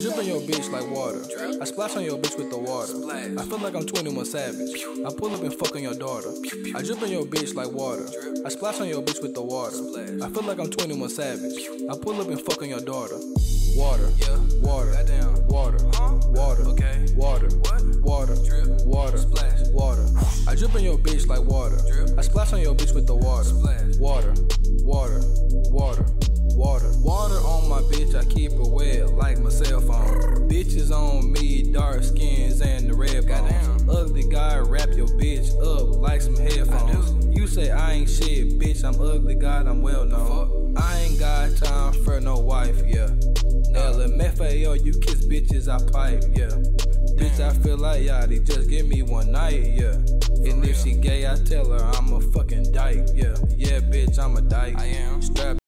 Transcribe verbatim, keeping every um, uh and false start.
Drip on your bitch like water. I splash on your bitch with the water. I feel like I'm twenty-one Savage. I pull up and fuck on your daughter. I drip on your bitch like water. I splash on your bitch with the water. I feel like I'm twenty-one Savage. I pull up and fuck on your daughter. Water, water, water, water, okay, water, water, water, water. I drip on your bitch like water. I splash on your bitch with the water. Water, water, water, water. Water on my bitch, I keep it wet like my cell phone. Bitches on me, dark skins and the red bones. Ugly guy, wrap your bitch up like some headphones. You say I ain't shit, bitch, I'm ugly, God, I'm well known. I ain't got time for no wife, yeah. L M F A O, you kiss bitches, I pipe, yeah. Bitch, I feel like Yachty, just give me one night, yeah. And if she gay, I tell her I'm a fucking dyke, yeah. Yeah, bitch, I'm a dyke. I am. Strap